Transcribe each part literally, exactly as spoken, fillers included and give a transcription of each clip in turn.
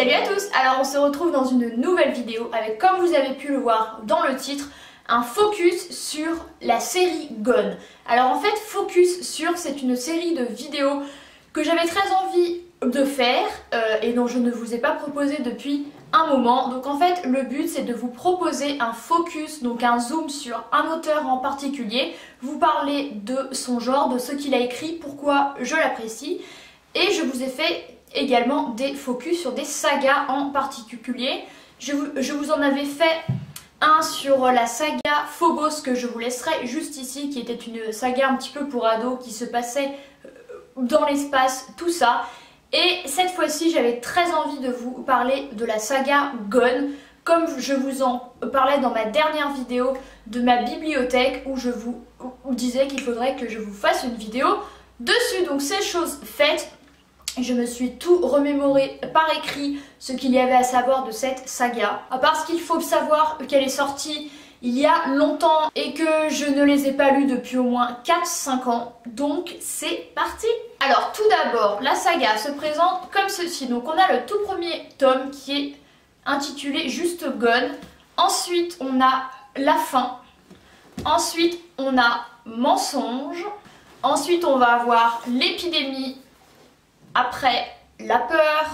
Salut à tous. Alors on se retrouve dans une nouvelle vidéo avec, comme vous avez pu le voir dans le titre, un focus sur la série Gone. Alors en fait, focus sur, c'est une série de vidéos que j'avais très envie de faire euh, et dont je ne vous ai pas proposé depuis un moment. Donc en fait, le but c'est de vous proposer un focus, donc un zoom sur un auteur en particulier, vous parler de son genre, de ce qu'il a écrit, pourquoi je l'apprécie, et je vous ai fait également des focus sur des sagas en particulier. Je vous, je vous en avais fait un sur la saga Phobos que je vous laisserai juste ici, qui était une saga un petit peu pour ados qui se passait dans l'espace, tout ça. Et cette fois-ci, j'avais très envie de vous parler de la saga Gone, comme je vous en parlais dans ma dernière vidéo de ma bibliothèque où je vous disais qu'il faudrait que je vous fasse une vidéo dessus. Donc c'est chose faite. Je me suis tout remémoré par écrit ce qu'il y avait à savoir de cette saga. À part ce qu'il faut savoir qu'elle est sortie il y a longtemps et que je ne les ai pas lus depuis au moins quatre cinq ans. Donc c'est parti. Alors tout d'abord, la saga se présente comme ceci. Donc on a le tout premier tome qui est intitulé juste Gone. Ensuite on a la fin. Ensuite on a Mensonge. Ensuite on va avoir l'épidémie. Après, la peur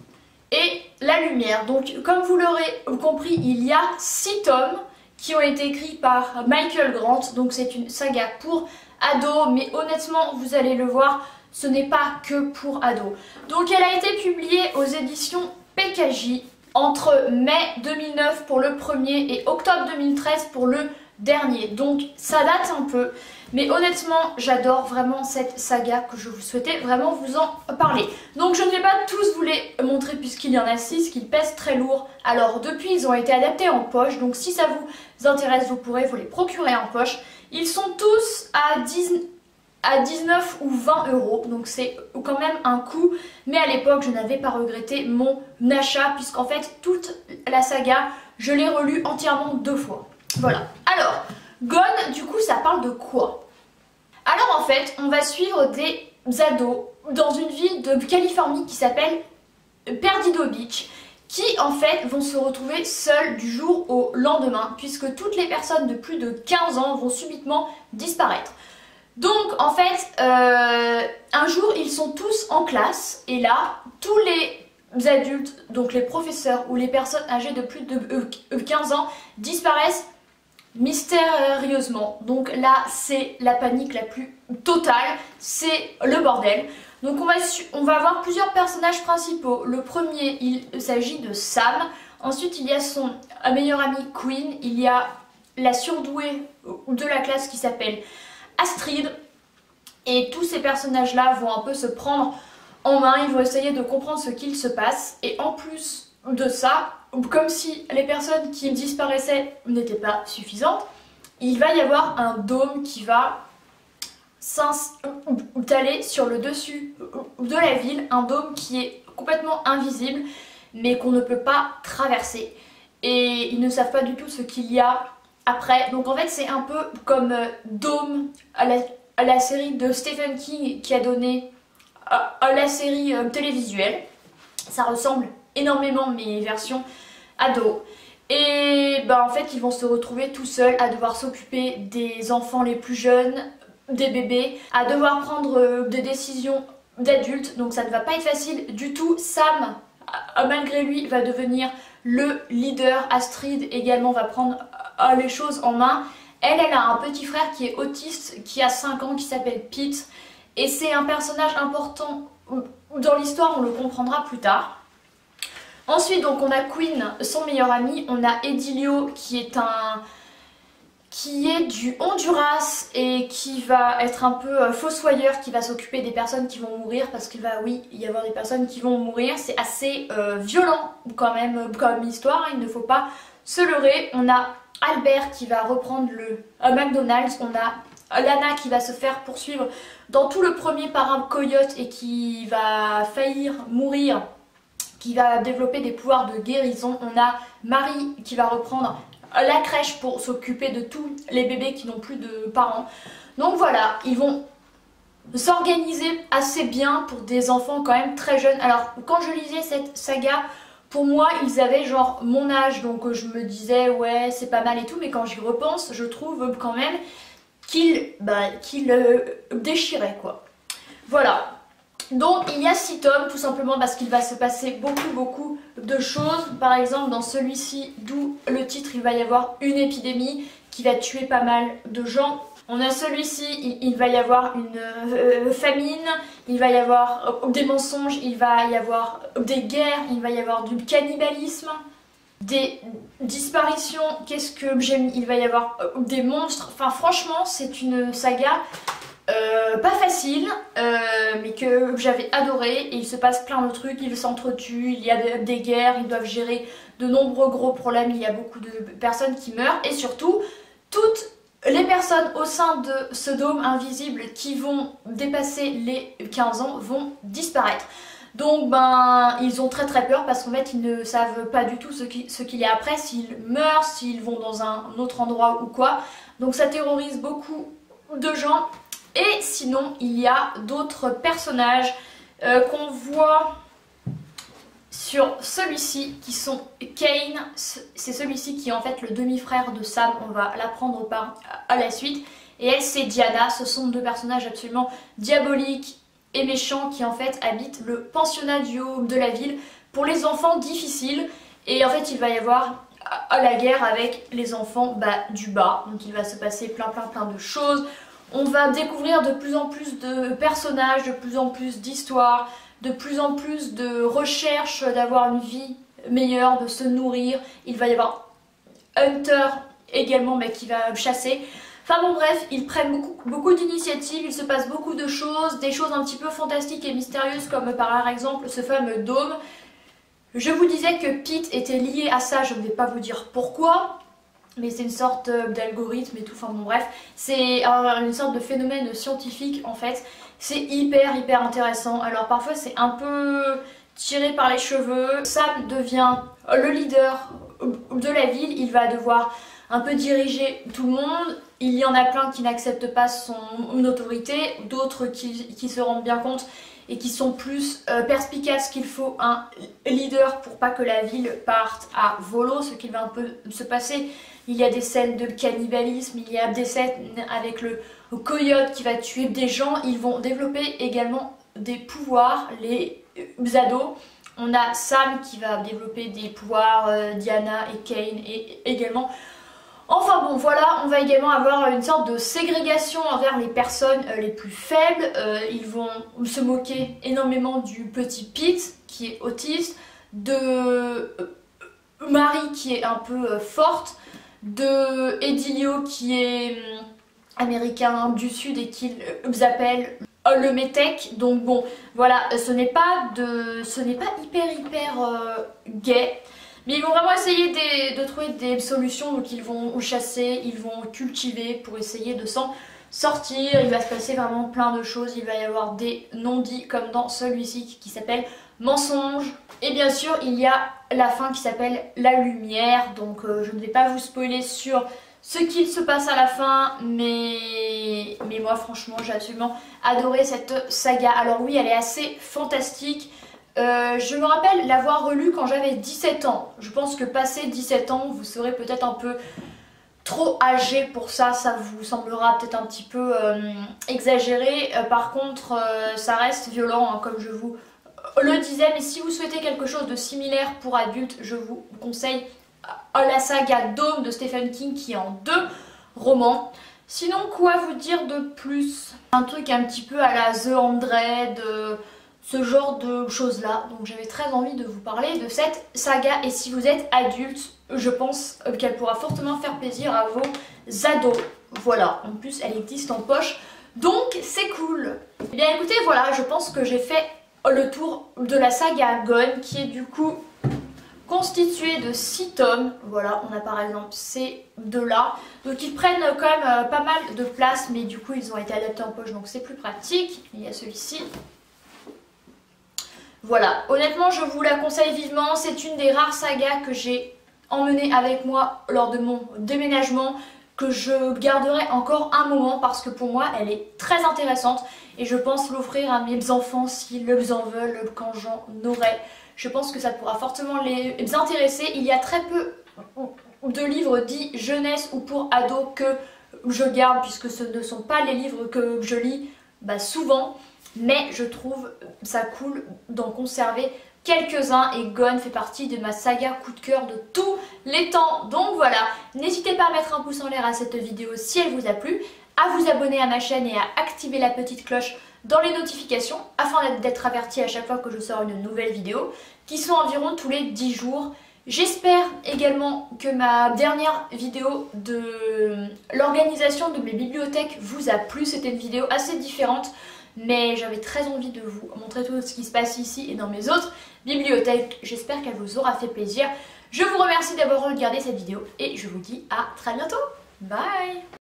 et la lumière. Donc, comme vous l'aurez compris, il y a six tomes qui ont été écrits par Michael Grant. Donc, c'est une saga pour ados, mais honnêtement, vous allez le voir, ce n'est pas que pour ados. Donc, elle a été publiée aux éditions P K J entre mai deux mille neuf pour le premier et octobre deux mille treize pour le dernier. Donc, ça date un peu. Mais honnêtement, j'adore vraiment cette saga que je vous souhaitais vraiment vous en parler. Donc je ne vais pas tous vous les montrer puisqu'il y en a six qui pèsent très lourd. Alors depuis, ils ont été adaptés en poche. Donc si ça vous intéresse, vous pourrez vous les procurer en poche. Ils sont tous à, dix, à dix-neuf ou vingt euros. Donc c'est quand même un coût. Mais à l'époque, je n'avais pas regretté mon achat puisqu'en fait, toute la saga, je l'ai relue entièrement deux fois. Voilà. Alors... Gone, du coup, ça parle de quoi? Alors en fait, on va suivre des ados dans une ville de Californie qui s'appelle Perdido Beach, qui en fait vont se retrouver seuls du jour au lendemain, puisque toutes les personnes de plus de quinze ans vont subitement disparaître. Donc en fait, euh, un jour, ils sont tous en classe, et là, tous les adultes, donc les professeurs ou les personnes âgées de plus de quinze ans, disparaissent mystérieusement. Donc là c'est la panique la plus totale, c'est le bordel. Donc on va, on va avoir plusieurs personnages principaux. Le premier, il s'agit de Sam. Ensuite il y a son meilleur ami Quinn. Il y a la surdouée de la classe qui s'appelle Astrid. Et tous ces personnages là vont un peu se prendre en main. Ils vont essayer de comprendre ce qu'il se passe. Et en plus de ça, comme si les personnes qui disparaissaient n'étaient pas suffisantes, il va y avoir un dôme qui va s'installer sur le dessus de la ville, un dôme qui est complètement invisible mais qu'on ne peut pas traverser, et ils ne savent pas du tout ce qu'il y a après. Donc en fait c'est un peu comme euh, Dôme à la, à la série de Stephen King qui a donné à, à la série euh, télévisuelle. Ça ressemble énormément mes versions ados. Et bah en fait ils vont se retrouver tout seuls à devoir s'occuper des enfants les plus jeunes, des bébés, à devoir prendre euh, des décisions d'adultes. Donc ça ne va pas être facile du tout. Sam, euh, malgré lui, va devenir le leader. Astrid également va prendre euh, les choses en main. Elle, elle a un petit frère qui est autiste, qui a cinq ans, qui s'appelle Pete. Et c'est un personnage important dans l'histoire, on le comprendra plus tard. Ensuite, donc, on a Quinn, son meilleur ami. On a Edilio qui est un qui est du Honduras et qui va être un peu euh, fossoyeur, qui va s'occuper des personnes qui vont mourir, parce qu'il va, oui, y avoir des personnes qui vont mourir. C'est assez euh, violent quand même comme histoire, hein, il ne faut pas se leurrer. On a Albert qui va reprendre le euh, McDonald's. On a Lana qui va se faire poursuivre dans tout le premier par un coyote et qui va faillir mourir, qui va développer des pouvoirs de guérison. On a Marie qui va reprendre la crèche pour s'occuper de tous les bébés qui n'ont plus de parents. Donc voilà, ils vont s'organiser assez bien pour des enfants quand même très jeunes. Alors quand je lisais cette saga, Pour moi, ils avaient genre mon âge, donc je me disais ouais c'est pas mal et tout, mais quand j'y repense, je trouve quand même qu'ils bah, qu'ils euh, déchiraient quoi. Voilà. Donc il y a six tomes tout simplement parce qu'il va se passer beaucoup beaucoup de choses. Par exemple dans celui-ci, d'où le titre, il va y avoir une épidémie qui va tuer pas mal de gens. On a celui-ci, il, il va y avoir une euh, famine, il va y avoir euh, des mensonges, il va y avoir des guerres, il va y avoir du cannibalisme, des disparitions, qu'est-ce que j'ai mis, il va y avoir euh, des monstres. Enfin franchement c'est une saga euh, pas facile, euh, mais que j'avais adoré. Et il se passe plein de trucs, ils s'entretuent, il y a des guerres, ils doivent gérer de nombreux gros problèmes, il y a beaucoup de personnes qui meurent et surtout toutes les personnes au sein de ce dôme invisible qui vont dépasser les quinze ans vont disparaître. Donc ben ils ont très très peur parce qu'en fait ils ne savent pas du tout ce qu'il ce qu'il y a après, s'ils meurent, s'ils vont dans un autre endroit ou quoi. Donc ça terrorise beaucoup de gens. Et sinon il y a d'autres personnages euh, qu'on voit sur celui-ci qui sont Kane, c'est celui-ci qui est en fait le demi-frère de Sam, on va l'apprendre par à la suite. Et elle c'est Diana, ce sont deux personnages absolument diaboliques et méchants qui en fait habitent le pensionnat du haut de la ville pour les enfants difficiles. Et en fait il va y avoir à la guerre avec les enfants bah, du bas, donc il va se passer plein plein plein de choses. On va découvrir de plus en plus de personnages, de plus en plus d'histoires, de plus en plus de recherches d'avoir une vie meilleure, de se nourrir. Il va y avoir Hunter également mais qui va chasser. Enfin bon bref, ils prennent beaucoup, beaucoup d'initiatives, il se passe beaucoup de choses, des choses un petit peu fantastiques et mystérieuses comme par exemple ce fameux dôme. Je vous disais que Pete était lié à ça, je ne vais pas vous dire pourquoi, mais c'est une sorte d'algorithme et tout, enfin bon bref, c'est une sorte de phénomène scientifique en fait. C'est hyper hyper intéressant, alors parfois c'est un peu tiré par les cheveux. Sam devient le leader de la ville, il va devoir un peu diriger tout le monde. Il y en a plein qui n'acceptent pas son autorité, d'autres qui, qui se rendent bien compte et qui sont plus euh, perspicaces qu'il faut un leader pour pas que la ville parte à volo, ce qui va un peu se passer. Il y a des scènes de cannibalisme, il y a des scènes avec le coyote qui va tuer des gens. Ils vont développer également des pouvoirs, les ados. On a Sam qui va développer des pouvoirs, euh, Diana et Kane et également. Enfin bon voilà, on va également avoir une sorte de ségrégation envers les personnes euh, les plus faibles. Euh, ils vont se moquer énormément du petit Pete qui est autiste, de euh, Marie qui est un peu euh, forte, de Edilio qui est euh, américain du sud et qu'ils euh, appellent euh, le métèque. Donc bon voilà, ce n'est pas de, ce n'est pas hyper hyper euh, gay. Mais ils vont vraiment essayer de, de trouver des solutions, donc ils vont chasser, ils vont cultiver pour essayer de s'en sortir. Il va se passer vraiment plein de choses, il va y avoir des non-dits comme dans celui-ci qui s'appelle Mensonge. Et bien sûr il y a la fin qui s'appelle La Lumière, donc euh, je ne vais pas vous spoiler sur ce qu'il se passe à la fin, mais, mais moi franchement j'ai absolument adoré cette saga. Alors oui, elle est assez fantastique. Euh, je me rappelle l'avoir relu quand j'avais dix-sept ans. Je pense que passé dix-sept ans, vous serez peut-être un peu trop âgé pour ça. Ça vous semblera peut-être un petit peu euh, exagéré. Euh, par contre, euh, ça reste violent, hein, comme je vous le disais. Mais si vous souhaitez quelque chose de similaire pour adultes, je vous conseille la saga Dome de Stephen King qui est en deux romans. Sinon, quoi vous dire de plus? Un truc un petit peu à la The Hundred, euh, ce genre de choses là. Donc j'avais très envie de vous parler de cette saga. Et si vous êtes adulte, je pense qu'elle pourra fortement faire plaisir à vos ados. Voilà, en plus elle existe en poche, donc c'est cool. Et bien écoutez, voilà, je pense que j'ai fait le tour de la saga Gone, qui est du coup constituée de six tomes. Voilà, on a par exemple ces deux là. Donc ils prennent quand même euh, pas mal de place, mais du coup ils ont été adaptés en poche, donc c'est plus pratique. Il y a celui-ci. Voilà, honnêtement je vous la conseille vivement, c'est une des rares sagas que j'ai emmenée avec moi lors de mon déménagement, que je garderai encore un moment parce que pour moi elle est très intéressante et je pense l'offrir à mes enfants s'ils en veulent quand j'en aurai. Je pense que ça pourra fortement les intéresser. Il y a très peu de livres dits jeunesse ou pour ados que je garde, puisque ce ne sont pas les livres que je lis bah, souvent, mais je trouve ça cool d'en conserver quelques-uns et Gone fait partie de ma saga coup de cœur de tous les temps. Donc voilà, n'hésitez pas à mettre un pouce en l'air à cette vidéo si elle vous a plu, à vous abonner à ma chaîne et à activer la petite cloche dans les notifications afin d'être averti à chaque fois que je sors une nouvelle vidéo, qui sont environ tous les dix jours. J'espère également que ma dernière vidéo de l'organisation de mes bibliothèques vous a plu. C'était une vidéo assez différente, mais j'avais très envie de vous montrer tout ce qui se passe ici et dans mes autres bibliothèques. J'espère qu'elle vous aura fait plaisir. Je vous remercie d'avoir regardé cette vidéo et je vous dis à très bientôt. Bye!